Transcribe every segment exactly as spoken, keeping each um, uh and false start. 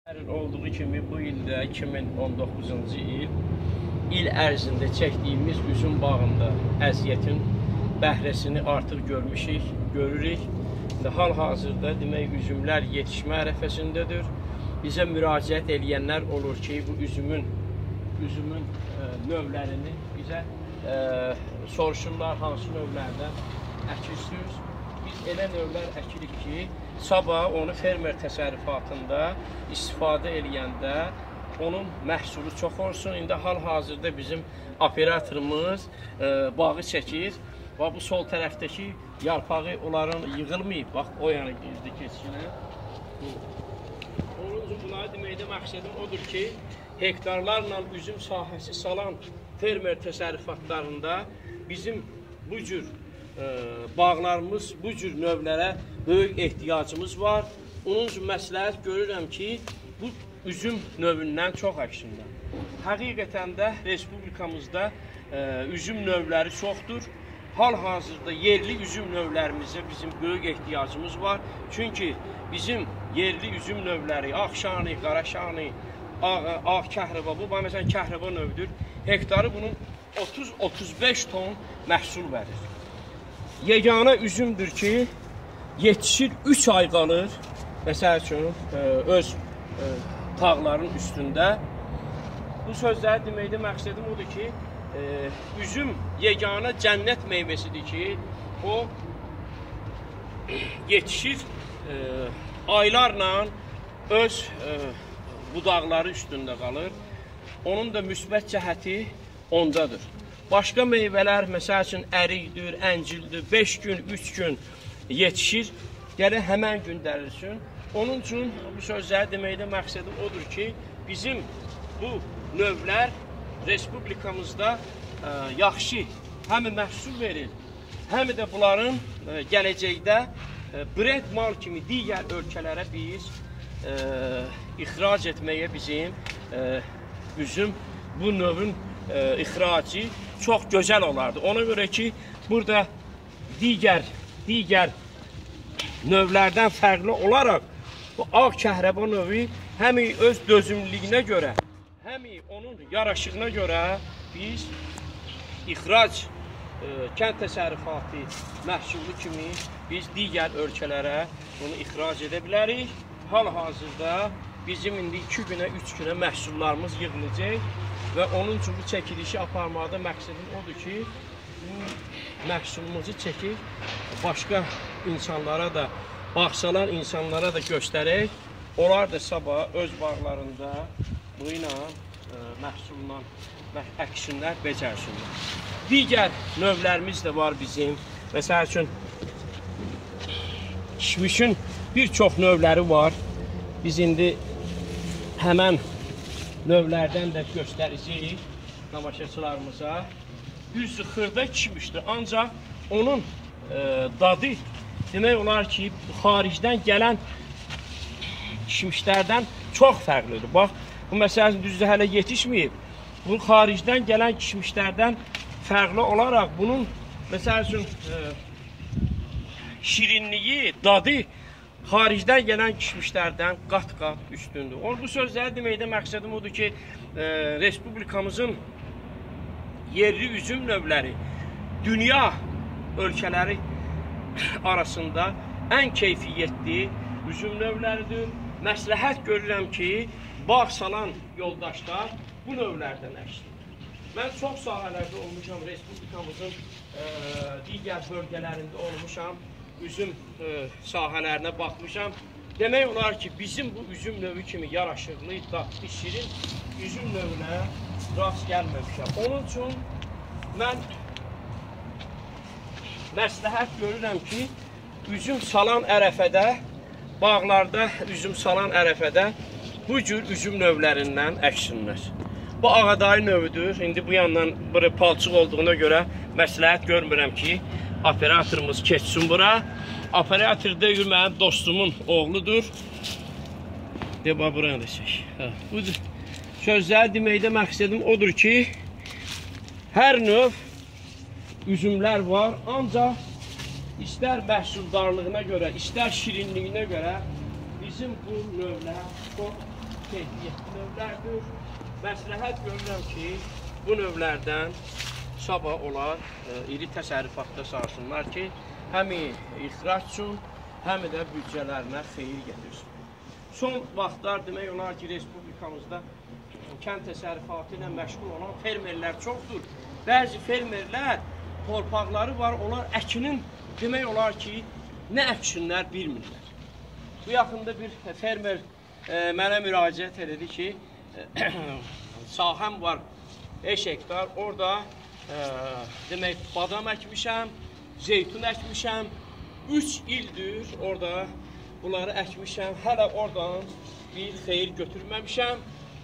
Olduğu kimi bu ildə iki min on doqquzuncu il il ərzində çəkdiyimiz üzüm bağında əziyyətin bəhrəsini artıq görmüşük, görürük. Hal-hazırda demək üzümlər yetişmə ərəfəsindədir. Bizə müraciət edənlər olur ki, bu üzümün üzümün e, növlərini bizə e, soruşurlar, hansı növlərdən əkirsiniz. Biz elə növlər əkirik ki, sabah onu fermer təsərrüfatında istifadə eləyəndə onun məhsulu çox olsun. İndi hal-hazırda bizim operatorumuz e, bağı çəkir. Bax, bu sol tərəfdəki yarpağı onların yığılmayıb. Bax, o yana girdi keçkinə. Onun üçün bunları deməkdə məqsədim odur ki, hektarlarla üzüm sahəsi salan fermer təsərrüfatlarında bizim bu cür e, bağlarımız, bu cür növlərə böyük ehtiyacımız var. Onun üçün məsləhət görürəm ki, bu üzüm növündən çox əksinlər. Həqiqətən də respublikamızda e, üzüm növləri çoxdur. Hal-hazırda yerli üzüm növlərimizə bizim böyük ehtiyacımız var. Çünki bizim yerli üzüm növləri, Ağşanı, Qaraşanı, Ağ, Ağ Kəhrəba, bu məsələn Kəhrəba növüdür. Hektarı bunun otuz otuz beş ton məhsul verir. Yeganə üzümdür ki, yetişir üç ay qalır, məsəl üçün, öz tağların üstündə. Bu sözləri deməkdə məqsədim odur ki, üzüm yeganə cənnət meyvəsidir ki, o yetişir aylarla öz budaqları üstündə qalır. Onun da müsbət cəhəti ondadır. Başqa meyvələr, məsəl üçün, ərikdir, əncildir, beş gün, üç gün yetişir, gələ həmən gün dərilsin. Onun üçün bu sözləri deməkdə məqsədim odur ki, bizim bu növlər respublikamızda ə, yaxşı həm məhsul verir, həm də bunların ə, gələcəkdə ə, brend mal kimi digər ölkələrə biz ə, ixrac etməyə bizim ə, üzüm, bu növün ə, ixracı çox gözəl olardı. Ona görə ki, burada digər, digər növlərdən fərqli olaraq bu Ağ Kəhrəba növü həm öz dözümlülüyünə görə, həm onun yaraşığına görə biz ixrac e, kənd təsərrüfatı məhsulu kimi biz digər ölkələrə bunu ixrac edə bilərik. Hal-hazırda bizim indi iki günə, üç günə məhsullarımız yığılacaq və onun üçün bu çəkilişi aparmaqda məqsədim odur ki, bu məhsulumuzu çəkib başqa insanlara da, bağsalan insanlara da göstərək. Onlar da sabah öz bağlarında bu ilə e, məhsulla əksinlər, becərsinlər. Digər növlərimiz də var bizim. Məsəl üçün, kişmişin bir çox növləri var. Biz indi həmən növlərdən də göstərəcəyik tamaşaçılarımıza. Düzdür, xırda kişmişdir, ancaq onun e, dadı demək olar ki, xaricdən gələn kişmişlərdən çox fərqlidir. Bax, bu məsələn düzdür, hələ yetişməyib. Bu xaricdən gələn kişmişlərdən fərqli olaraq bunun məsəl üçün e, şirinliyi, dadı xaricdən gələn kişmişlərdən qat-qat üstündür. O, bu sözləri deməkdə məqsədim odur ki, e, respublikamızın yerli üzüm növləri dünya ölkələri arasında ən keyfiyyətli üzüm növləridir. Məsləhət görürəm ki, bağ salan yoldaşlar bu növlərdən əksinlər. Mən çox sahələrdə olmuşam, respublikamızın e, digər bölgələrində olmuşam, üzüm e, sahələrinə baxmışam. Demək olar ki, bizim bu üzüm növü kimi yaraşıqlı, dadlı, şirin üzüm növünə rast gəlməmişəm. Onun üçün mən məsləhət görürəm ki, üzüm salan ərəfədə, bağlarda üzüm salan ərəfədə bu cür üzüm növlərindən əksinlər. Bu Ağadayı növüdür. İndi bu yandan bura palçıq olduğuna görə məsləhət görmürəm ki, operatorumuz keçsin bura. Operator deyil, mənim dostumun oğludur. De, bax, buranı da çək. Bu sözləri deməkdə məqsədim odur ki, hər növ üzümlər var, ancaq istər məhsuldarlığına görə, istər şirinliyinə görə bizim bu növlər çox keyfiyyətli növlərdir. Məsləhət görürəm ki, bu növlərdən sabah olar e, iri təsərrüfatda sarsınlar ki, həm ixrac üçün, həm də büdcələrinə xeyir gətirsin. Son vaxtlar demək olar ki, Respublikamızda kənd təsərrüfatı ilə məşğul olan fermerlər çoxdur. Bəzi fermerlər torpaqları var, onlar əkinin demək olar ki, nə əksinlər bilmirlər. Bu yaxında bir fermer e, mənə müraciət edir ki, e, sahəm var beş hektar, orada e, demək badam əkmişəm, zeytun əkmişəm, üç ildir orada bunları əkmişəm, hələ oradan bir xeyir götürməmişəm.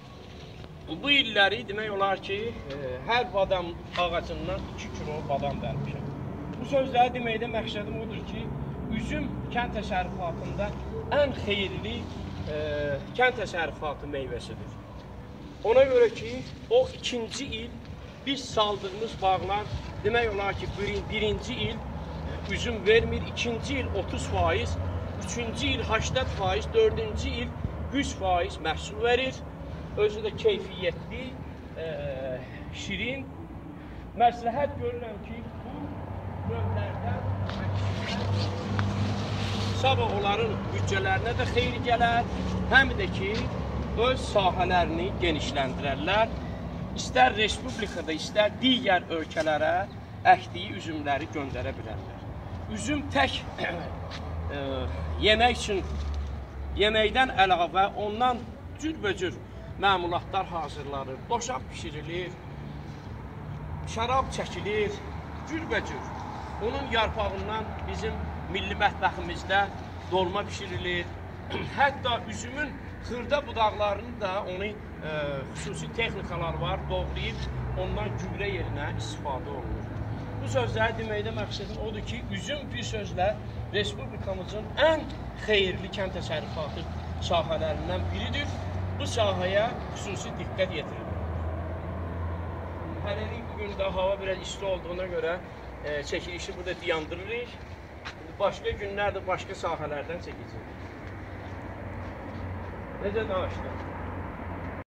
Bu illəri demək olar ki, e, hər badam ağacından iki kilo badam vermişəm. Bu sözləri deməkdə məqsədim odur ki, üzüm kənd təsərrüfatında ən xeyirli e, kənd təsərrüfatı meyvəsidir. Ona görə ki, o ikinci il biz saldığımız bağlar demək olar ki, bir, birinci il üzüm vermir, ikinci il otuz faiz, üçüncü il səksən faiz, dördüncü il yüz faiz məhsul verir. Özü də keyfiyyətli, e, şirin. Məsləhət görürəm ki, bu növlərdən sabah onların büdcələrinə də xeyri gələr, həm də ki, öz sahələrini genişləndirərlər. İstər Respublikada, istər digər ölkələrə əkdiyi üzümləri göndərə bilərlər. Üzüm tək e, yemək üçün, yeməkdən əlavə ondan cürbəcür məmulatlar hazırlanır, doşab pişirilir, şərab çəkilir, cürbəcür. Onun yarpağından bizim milli mətbəximizdə dolma pişirilir. Hətta üzümün xırda budaqlarını da onu e, xüsusi texnikalar var, doğrayıb ondan gübrə yerinə istifadə olunur. Bu sözləri deməkdə məqsədim odur ki, üzüm bir sözlə Respublikamızın ən xeyirli kənd təsərrüfatı sahələrindən biridir. Bu sahəyə xüsusi diqqət yetirilir. Hələlik bugün də hava biraz isti olduğuna görə e, çəkilişi burada dayandırırıq. Başqa günlərdə başqa sahələrdən çəkəcəyik. Necə danışdın?